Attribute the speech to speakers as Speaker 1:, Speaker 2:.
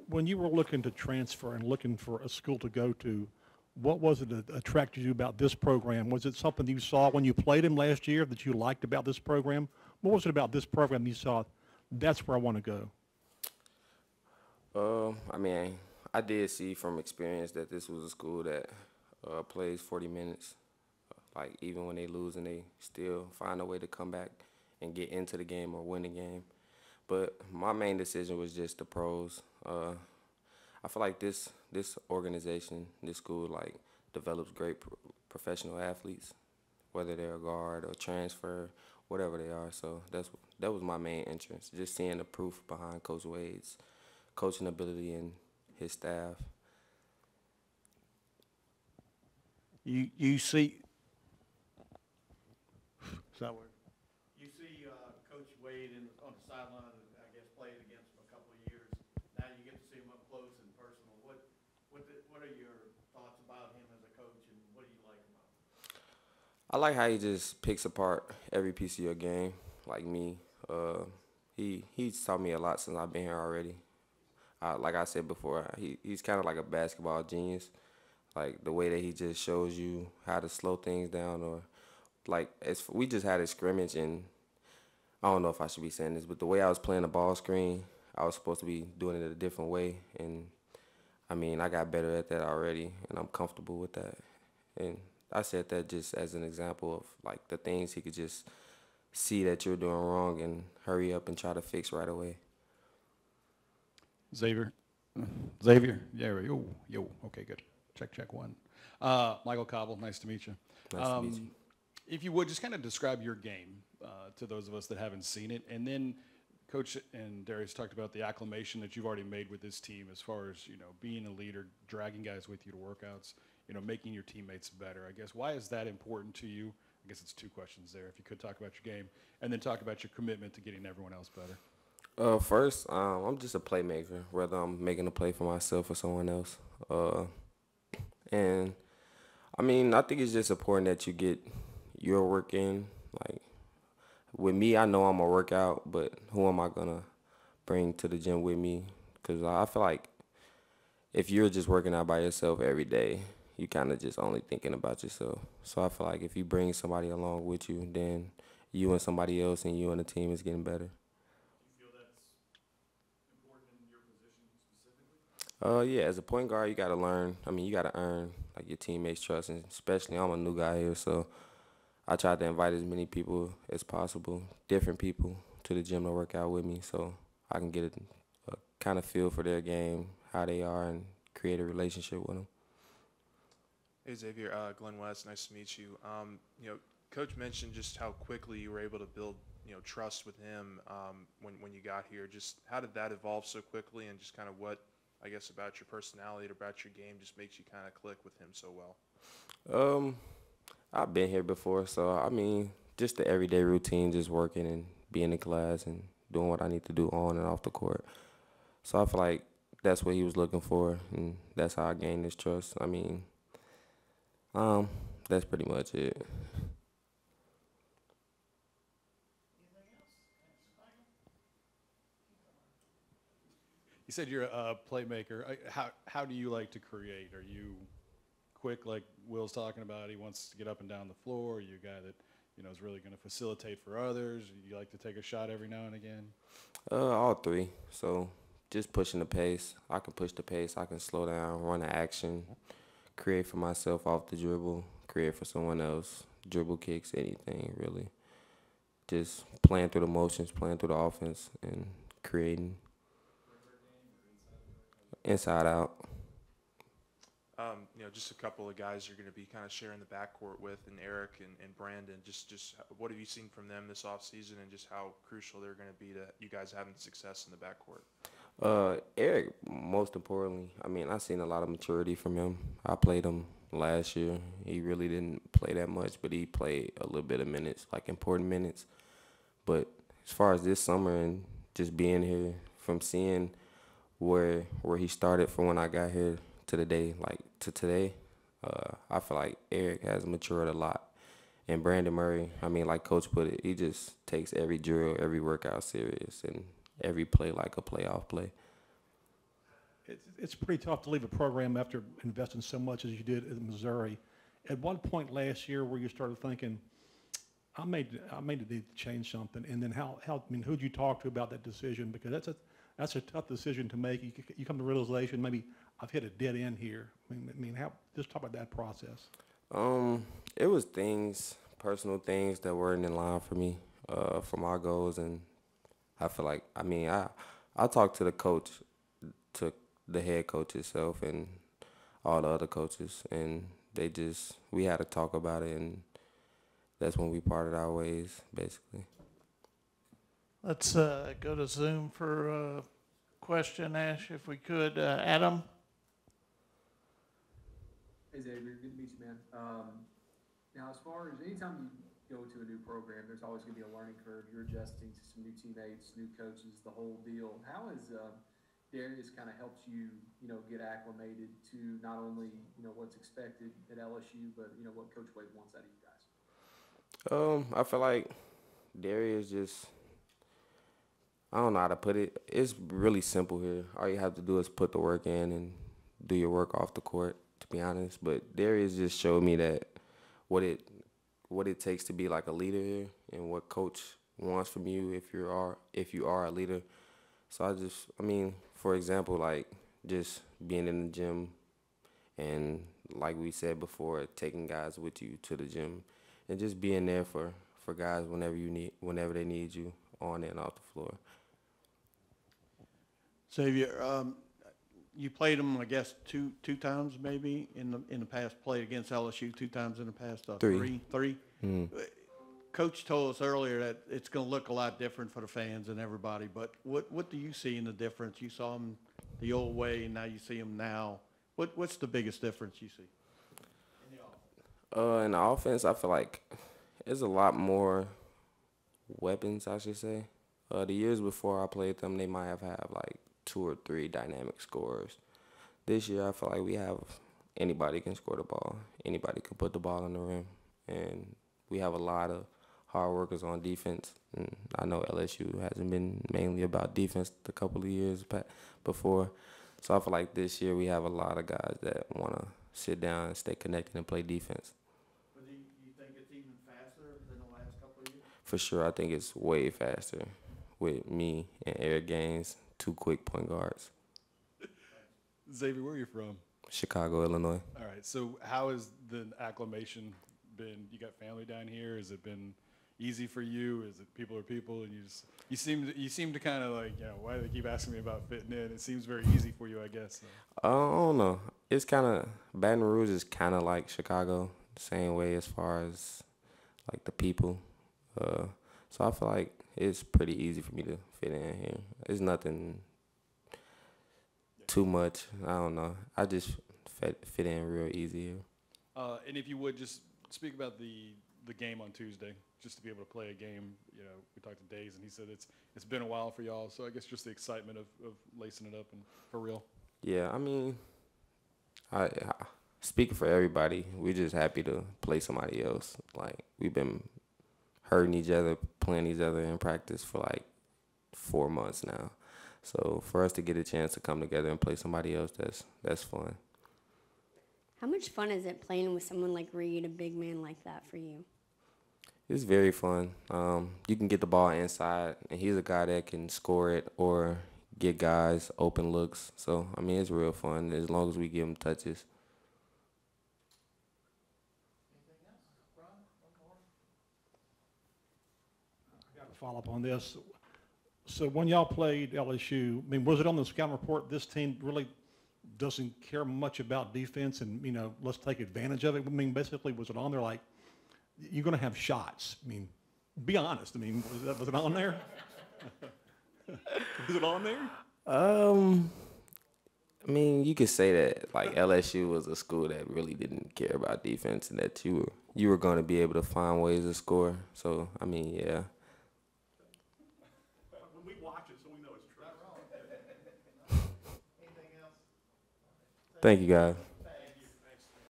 Speaker 1: When you were looking to transfer and looking for a school to go to, what was it that attracted you about this program? Was it something you saw when you played him last year that you liked about this program? What was it about this program you saw, that's where I want to go?
Speaker 2: I mean, I did see from experience that this was a school that plays 40 minutes. Like even when they lose and they still find a way to come back and get into the game or win the game. But my main decision was just the pros. I feel like this organization, this school, like develops great professional athletes, whether they're a guard or transfer, whatever they are. So that was my main interest, just seeing the proof behind Coach Wade's coaching ability and his staff.
Speaker 1: You see, is that where? You see Coach Wade on the sideline, I guess, played against him a couple of years. Now you get to see him up close and personal. What are your thoughts about him as a coach, and what do you like about him?
Speaker 2: I like how he just picks apart every piece of your game, like me. Uh, he's taught me a lot since I've been here already. Like I said before, he's kind of like a basketball genius. Like the way that he just shows you how to slow things down, or like we just had a scrimmage, and I don't know if I should be saying this, but the way I was playing the ball screen, I was supposed to be doing it a different way, and I mean I got better at that already, and I'm comfortable with that. And I said that just as an example of like the things he could just see that you're doing wrong and hurry up and try to fix right away.
Speaker 3: Xavier. Xavier. Yeah, yo, yo. Okay, good. Check, check one. Michael Cobble, nice to meet you.
Speaker 2: Nice to meet you.
Speaker 3: If you would, just kind of describe your game to those of us that haven't seen it. And then Coach and Darius talked about the acclimation that you've already made with this team as far as, being a leader, dragging guys with you to workouts, making your teammates better. I guess, why is that important to you? I guess it's two questions there. If you could talk about your game and then talk about your commitment to getting everyone else better.
Speaker 2: First, I'm just a playmaker, whether I'm making a play for myself or someone else. And I mean, I think it's just important that you get your work in. Like with me, I know I'm gonna work out, but who am I gonna bring to the gym with me? Because I feel like if you're just working out by yourself every day, you kind of just only thinking about yourself. So I feel like if you bring somebody along with you, then you and somebody else and you and the team is getting better.
Speaker 3: You feel that's important in your position specifically?
Speaker 2: Yeah, as a point guard, you gotta learn. I mean, you gotta earn like your teammates' trust, and especially I'm a new guy here, so I try to invite as many people as possible, different people, to the gym to work out with me, so I can get a kind of feel for their game, how they are, and create a relationship with them.
Speaker 4: Hey Xavier, Glenn West, nice to meet you. Coach mentioned just how quickly you were able to build, trust with him when you got here. Just how did that evolve so quickly, and just kind of what, I guess, about your personality or about your game just makes you kind of click with him so well?
Speaker 2: Um, I've been here before, so I mean, just the everyday routine, just working and being in class and doing what I need to do on and off the court. So I feel like that's what he was looking for, and that's how I gained his trust. I mean, um, that's pretty much it.
Speaker 3: You said you're a playmaker. How do you like to create? Are you quick, like Will's talking about? He wants to get up and down the floor. Are you a guy that is really going to facilitate for others? You like to take a shot every now and again?
Speaker 2: All three. So just pushing the pace. I can push the pace. I can slow down, run an action, create for myself off the dribble, create for someone else, dribble kicks, anything really. Just playing through the motions, playing through the offense, and creating inside out.
Speaker 4: Just a couple of guys you're going to be kind of sharing the backcourt with, and Eric and Brandon. Just what have you seen from them this offseason, and just how crucial they're going to be to you guys having success in the backcourt?
Speaker 2: Eric, most importantly, I mean, I seen a lot of maturity from him. I played him last year. He really didn't play that much, but he played a little bit of minutes, like important minutes. But as far as this summer and just being here, from seeing where he started from when I got here to the day, like to today, I feel like Eric has matured a lot. And Brandon Murray, I mean, like Coach put it, he just takes every drill, every workout serious, and every play like a playoff play.
Speaker 1: It's pretty tough to leave a program after investing so much as you did in Missouri. At one point last year where you started thinking, I may need to change something, and then I mean, who'd you talk to about that decision? Because that's a tough decision to make. You come to realization, maybe I've hit a dead end here. Just talk about that process.
Speaker 2: It was personal things that weren't in line for me, for my goals, and I feel like, I talked to to the head coach itself and all the other coaches, and we had to talk about it, and that's when we parted our ways, basically.
Speaker 5: Let's go to Zoom for a question, Ash, if we could. Adam?
Speaker 6: Hey Xavier, good to meet you, man. Now, as far as anytime you go to a new program, there's always going to be a learning curve. You're adjusting to some new teammates, new coaches, the whole deal. How has Darius kind of helped you, get acclimated to not only, what's expected at LSU, but, what Coach Wade wants out of you guys?
Speaker 2: I feel like Darius I don't know how to put it. It's really simple here. All you have to do is put the work in and do your work off the court, to be honest. But Darius just showed me that what it takes to be like a leader here, and what coach wants from you if you are a leader. So for example, like just being in the gym, and like we said before, taking guys with you to the gym, and just being there for guys whenever they need you on and off the floor.
Speaker 5: Xavier, you played them, I guess, two times maybe in the past. Played against LSU 2 times in the past. Three.
Speaker 2: Mm.
Speaker 5: Coach told us earlier that it's going to look a lot different for the fans and everybody. But what do you see in the difference? You saw them the old way, and now you see them now. What's the biggest difference you see
Speaker 2: In the offense, I feel like there's a lot more weapons, I should say. The years before I played them, they might have had like 2 or 3 dynamic scorers. This year, I feel like we have anybody can score the ball. Anybody can put the ball in the rim. And we have a lot of hard workers on defense. And I know LSU hasn't been mainly about defense the couple of years before. So I feel like this year we have a lot of guys that want to sit down and stay connected and play defense.
Speaker 5: But do you think it's even faster than the last couple of years?
Speaker 2: For sure, I think it's way faster with me and Eric Gaines, 2 quick point guards.
Speaker 3: Xavier, where are you from?
Speaker 2: Chicago, Illinois.
Speaker 3: All right. So how has the acclimation been? You got family down here. Has it been easy for you? Is it people are people, and you seem to kind of like, why do they keep asking me about fitting in? It seems very easy for you, I guess.
Speaker 2: I don't know. It's kind of, Baton Rouge is kind of like Chicago, the same way as far as like the people. So I feel like it's pretty easy for me to fit in here. It's nothing too much. I don't know. I just fit in real easy here.
Speaker 3: And if you would just speak about the game on Tuesday, just to be able to play a game. We talked to Days, and he said it's been a while for y'all. So I guess just the excitement of lacing it up and for real.
Speaker 2: Yeah, I speaking for everybody, we're just happy to play somebody else. Like, we've been hurting each other, playing each other in practice for like 4 months now. So for us to get a chance to come together and play somebody else, that's fun.
Speaker 7: How much fun is it playing with someone like Reed, a big man like that for you?
Speaker 2: It's very fun. You can get the ball inside, and he's a guy that can score it or get guys open looks. So, it's real fun as long as we give him touches.
Speaker 1: I got to follow up on this. So when y'all played LSU, was it on the scouting report this team really doesn't care much about defense and, let's take advantage of it? Basically, was it on there like, you're going to have shots? Be honest. Was it on there? Was it on there?
Speaker 2: You could say that like LSU was a school that really didn't care about defense, and that you were going to be able to find ways to score. So, yeah.
Speaker 1: We watch it, so we know it's true.
Speaker 2: Thank you, guys.